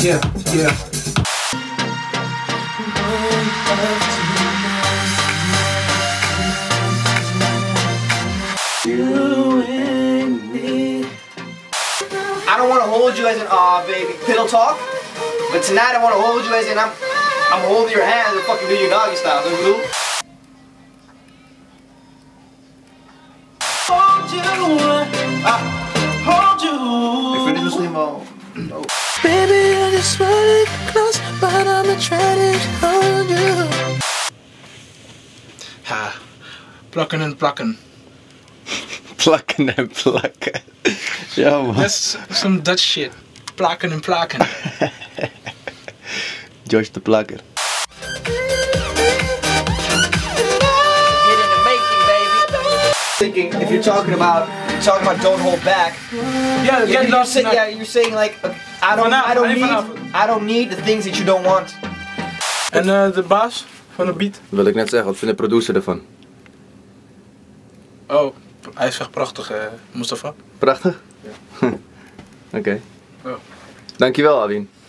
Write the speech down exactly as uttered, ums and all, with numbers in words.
Yeah, yeah. You and me. I don't want to hold you as an aw uh, baby pillow talk, but tonight I want to hold you as in I'm I'm holding your hands and fucking do your doggy style, do you? Hold you, ah, hold you. Ik vind dit misschien wel. Oh. Baby, I just wanna get close, but I'm not trying to hold you. Ja, plakken en plakken. Plakken en plakken. Ja man. That's some Dutch shit. Plakken en plakken. Josh de Plakker. Thinking if you're talking about you're talking about don't hold back. Yeah, You're, you're, say, yeah, you're saying like I don't I don't need I don't need the things that you don't want. En uh, de baas van de beat? Dat wil ik net zeggen, wat vindt de producer ervan? Oh, hij is echt prachtig, uh, Mustafa. Prachtig? Ja. Oké. Okay. Oh. Dankjewel, AWIIN.